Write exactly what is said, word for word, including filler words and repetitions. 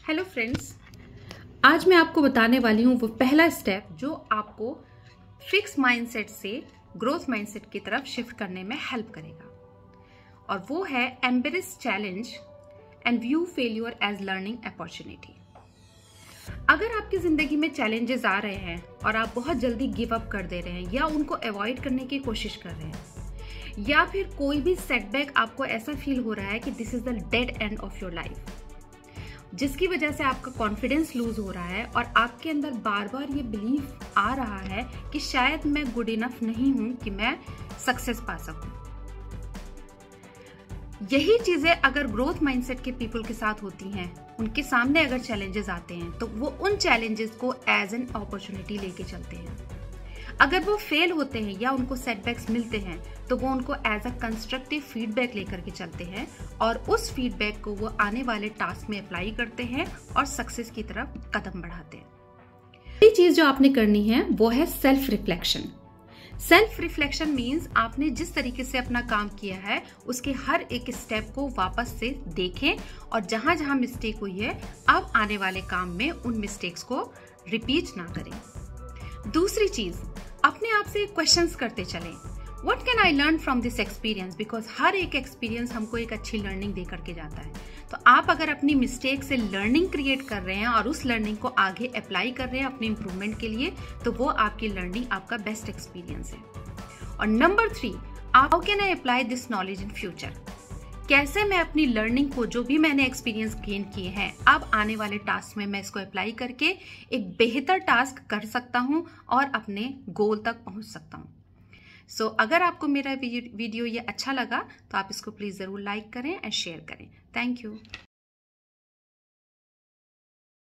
Hello friends, आज मैं आपको बताने वाली हूँ वो पहला स्टेप जो आपको फिक्स माइंडसेट से ग्रोथ माइंडसेट की तरफ शिफ्ट करने में हेल्प करेगा, और वो है embrace challenge and view failure as learning opportunity. अगर आपकी जिंदगी में चैलेंजेस आ रहे हैं और आप बहुत जल्दी गिव अप कर दे रहे हैं या उनको अवॉइड करने की कोशिश कर रहे हैं, या फिर कोई भी सेटबैक आपको ऐसा फील हो रहा है कि this is the dead end of your life, जिसकी वजह से आपका कॉन्फिडेंस लूज हो रहा है और आपके अंदर बार बार ये बिलीफ आ रहा है कि शायद मैं गुड इनफ नहीं हूं कि मैं सक्सेस पा सकूं। यही चीजें अगर ग्रोथ माइंडसेट के पीपल के साथ होती हैं, उनके सामने अगर चैलेंजेस आते हैं तो वो उन चैलेंजेस को एज एन अपॉर्चुनिटी लेके चलते हैं। अगर वो फेल होते हैं या उनको सेटबैक्स मिलते हैं तो वो उनको एज अ कंस्ट्रक्टिव फीडबैक लेकर के चलते हैं और उस फीडबैक को वो आने वाले टास्क में अप्लाई करते हैं और सक्सेस की तरफ कदम बढ़ाते हैं। पहली चीज जो आपने करनी है वो है self reflection. Self reflection means आपने जिस तरीके से अपना काम किया है उसके हर एक स्टेप को वापस से देखें और जहां जहां मिस्टेक हुई है अब आने वाले काम में उन मिस्टेक्स को रिपीट ना करें। दूसरी चीज, अपने आप से क्वेश्चंस करते चलें, what can I learn from this experience, because हर एक एक्सपीरियंस हमको एक अच्छी लर्निंग दे करके जाता है। तो आप अगर अपनी मिस्टेक से लर्निंग क्रिएट कर रहे हैं और उस लर्निंग को आगे अप्लाई कर रहे हैं अपने इंप्रूवमेंट के लिए, तो वो आपकी लर्निंग आपका बेस्ट एक्सपीरियंस है। और number three, how can I apply this knowledge in future, कैसे मैं अपनी लर्निंग को जो भी मैंने एक्सपीरियंस गेन किए हैं अब आने वाले टास्क में मैं इसको अप्लाई करके एक बेहतर टास्क कर सकता हूं और अपने गोल तक पहुंच सकता हूं। सो so, अगर आपको मेरा वीडियो ये अच्छा लगा तो आप इसको प्लीज जरूर लाइक करें एंड शेयर करें। Thank you.